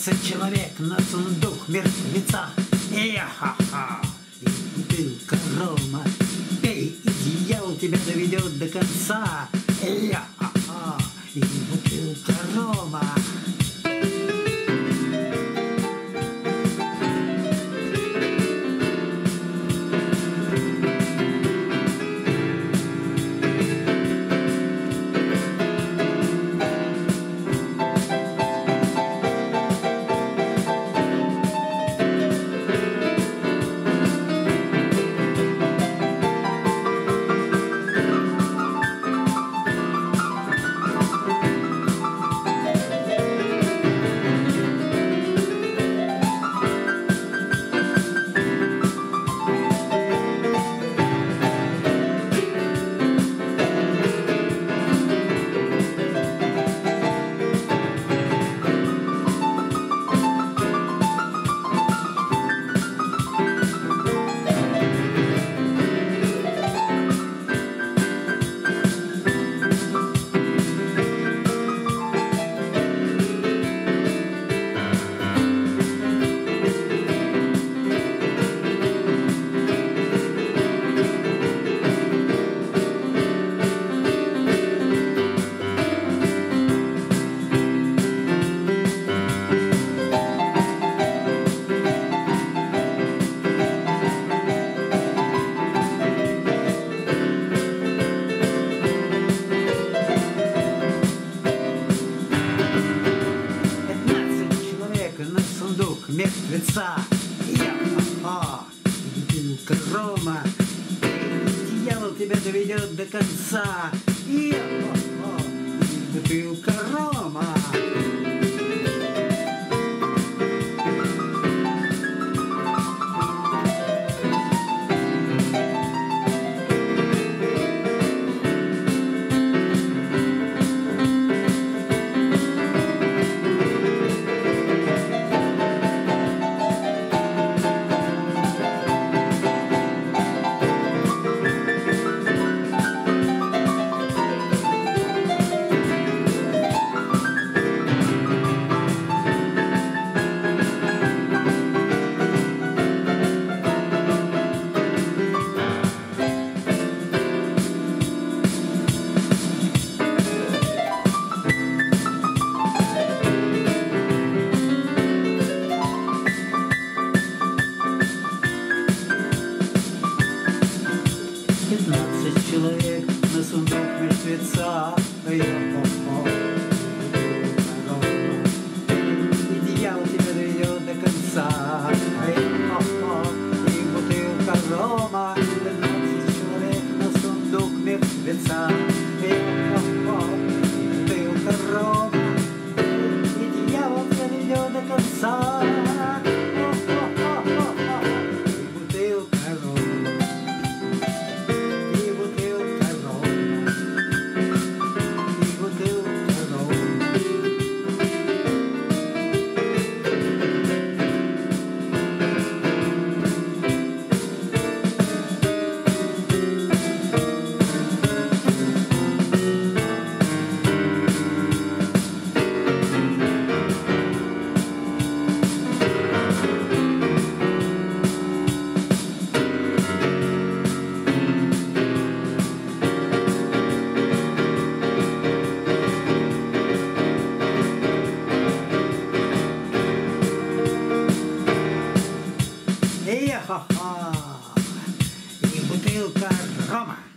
15 человек на сундук мертвеца. Ха-ха! И бутылка рома. Пей, и дьявол тебя доведет до конца. Ха-ха! И бутылка рома. Мертвеца. Я-ха-ха, бутылка рома. Дьявол тебя доведет до конца. Я-ха-ха, бутылка рома. Человек на сундук мертвеца. Я-ха-ха, и дьявол тебя доведет до конца. Я-ха-ха, и бутылка рома. 15 человек на сундук мертвеца. Я-ха-ха, и бутылка рома. И дьявол тебя доведет до конца. Ха-ха! И бутылка рома.